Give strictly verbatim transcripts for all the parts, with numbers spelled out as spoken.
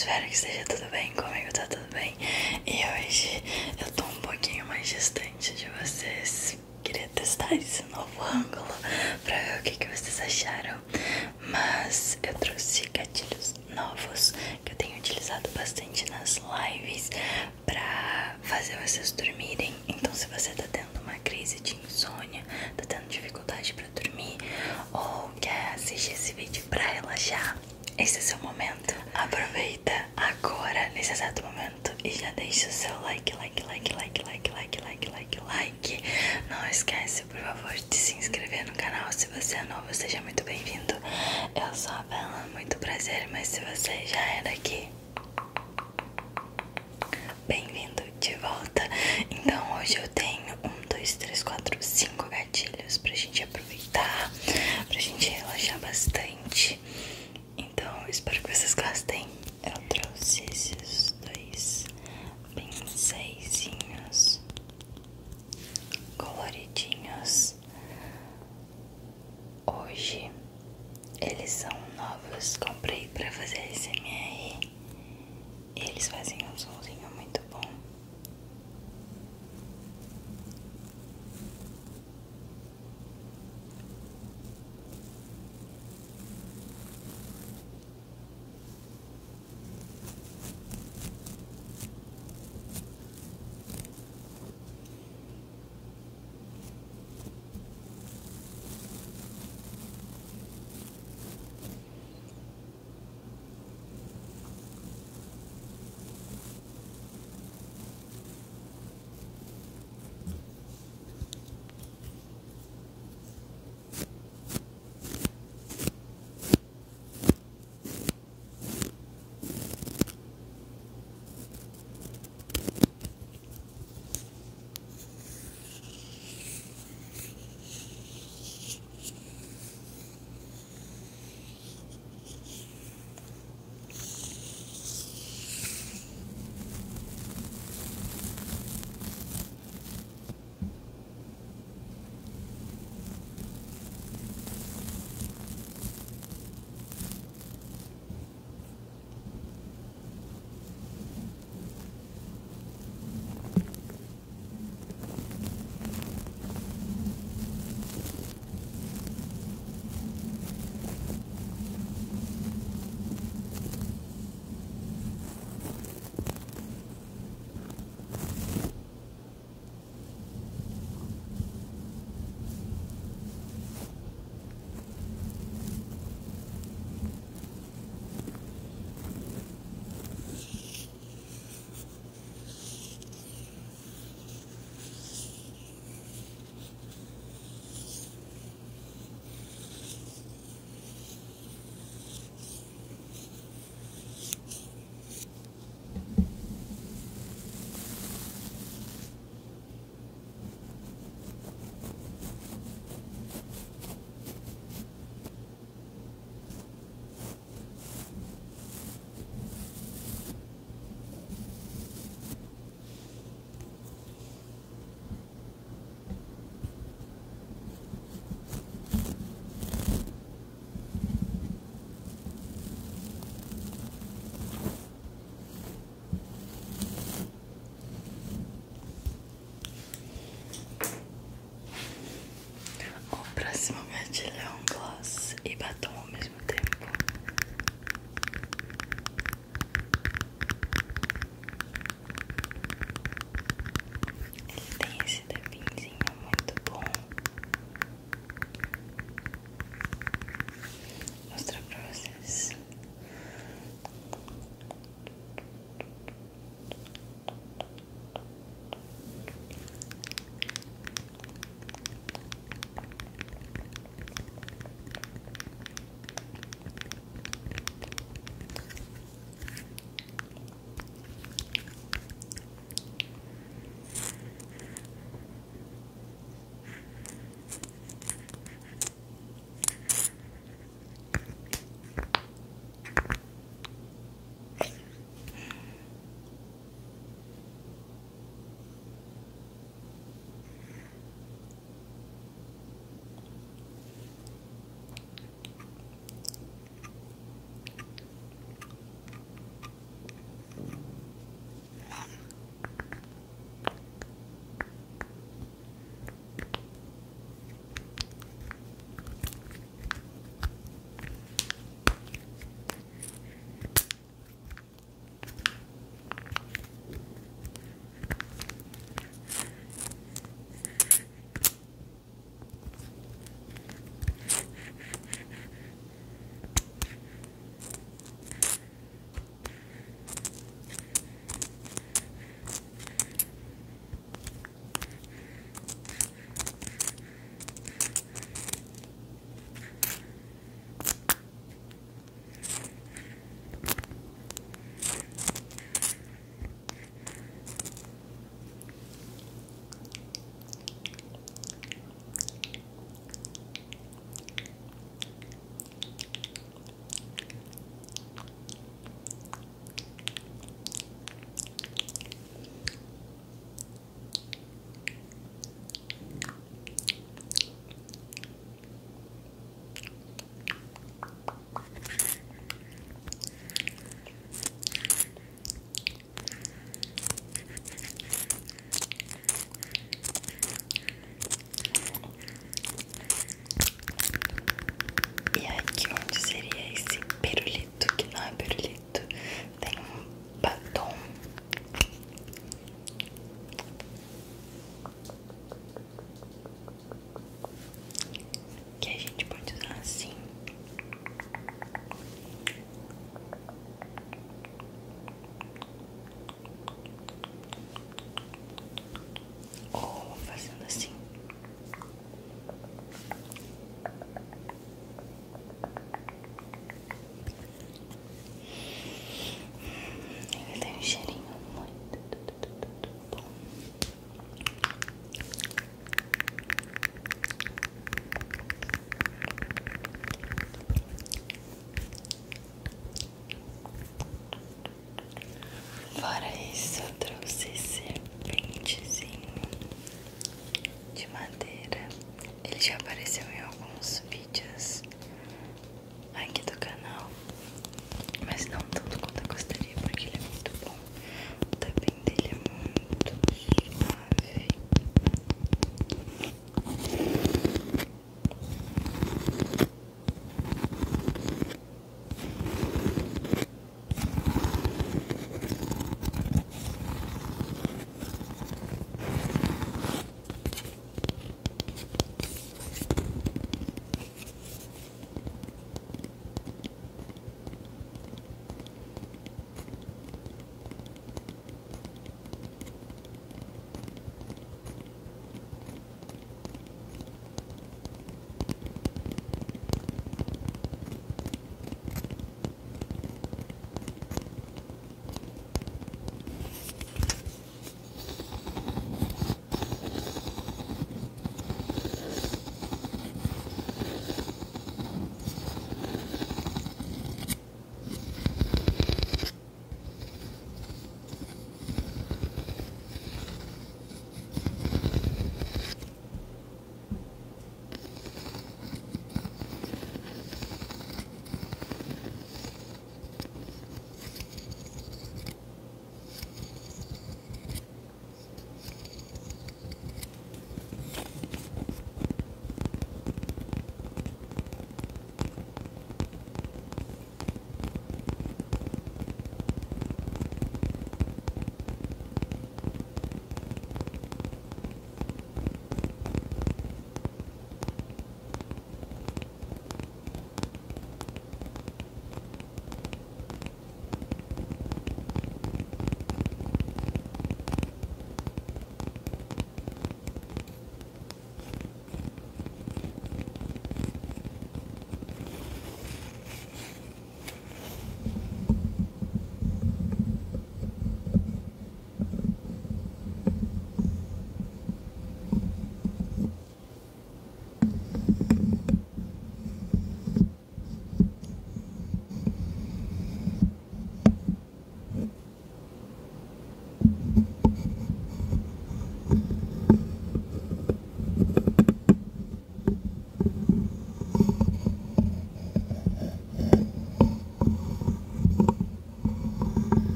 espero que esteja tudo bem, comigo tá tudo bem. E hoje eu tô um pouquinho mais distante de vocês. Queria testar esse novo ângulo pra ver o que, que vocês acharam. Mas eu trouxe gatilhos novos que eu tenho utilizado bastante nas lives pra fazer vocês dormirem. Então se você tá tendo uma crise de insônia, tá tendo dificuldade pra dormir, ou quer assistir esse vídeo pra relaxar, esse é seu momento. Aproveita agora, nesse exato momento, e já deixa o seu like, like, like, like, like, like, like, like, like. Não esquece, por favor, de se inscrever no canal. Se você é novo, seja muito bem-vindo. Eu sou a Bela, muito prazer, mas se você já é daqui, bem-vindo de volta. Então hoje eu tenho um, dois, três, quatro, cinco gatilhos pra gente aproveitar, pra gente relaxar bastante. Então eu espero que vocês gostem. Eu trouxe esses dois pincéisinhos coloridinhos. Hoje eles são novos, comprei pra fazer A S M R. Eles fazem um somzinho muito bom. O próximo gatilho é um gloss e batom ao mesmo tempo. Ele tem esse tapinzinho muito bom. Vou mostrar pra vocês.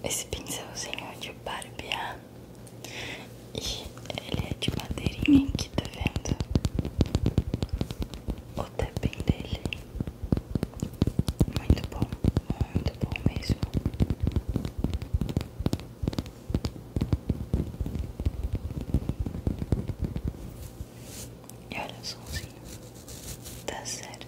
esse pincelzinho de barbear. E ele é de madeirinha aqui, tá vendo? O tapping dele. Muito bom, muito bom mesmo. E olha o somzinho. Tá certo.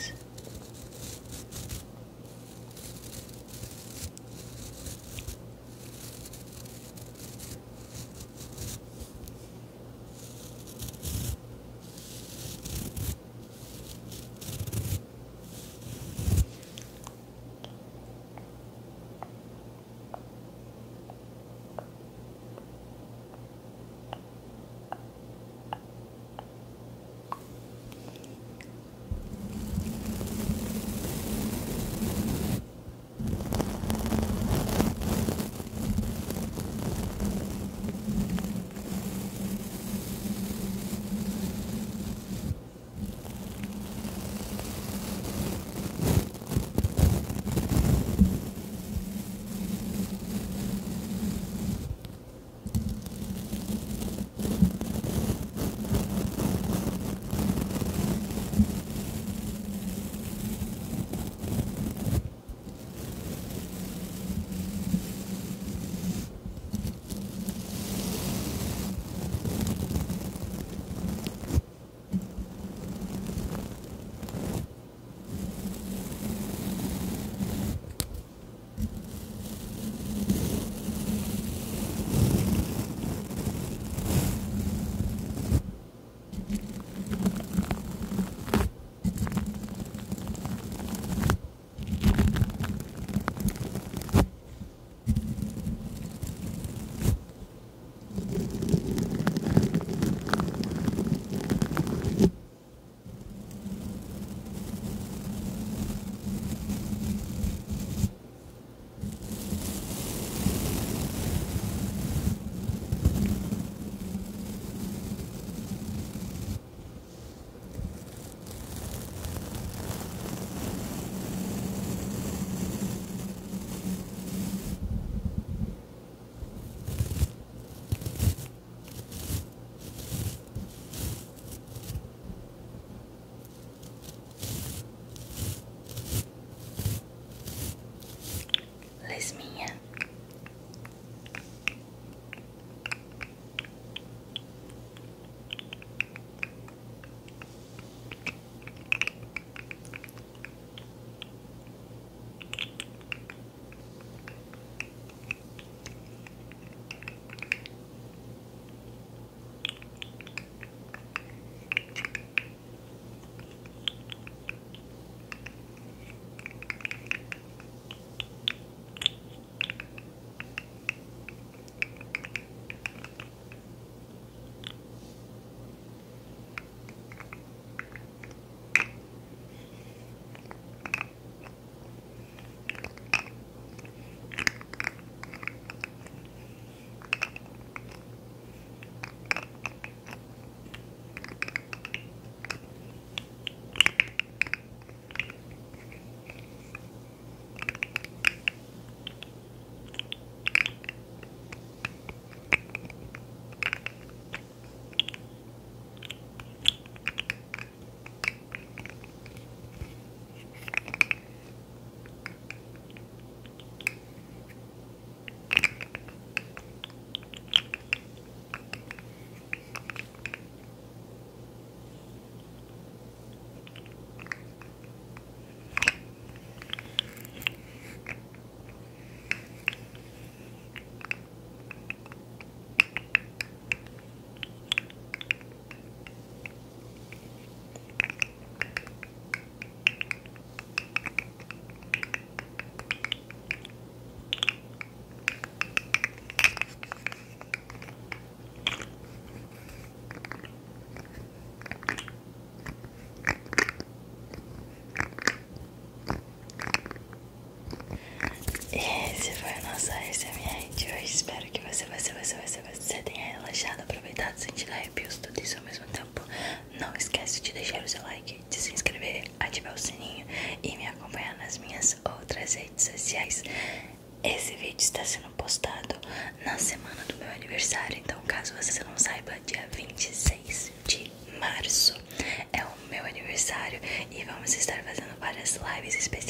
Lesminha. Esse foi o nosso A S M R de hoje. Espero que você, você, você, você, você tenha relaxado, aproveitado, sentido arrepios, tudo isso ao mesmo tempo. Não esquece de deixar o seu like, de se inscrever, ativar o sininho e me acompanhar nas minhas outras redes sociais. Esse vídeo está sendo postado na semana do meu aniversário, então caso você não saiba, dia vinte e seis de março é o meu aniversário e vamos estar fazendo várias lives especiais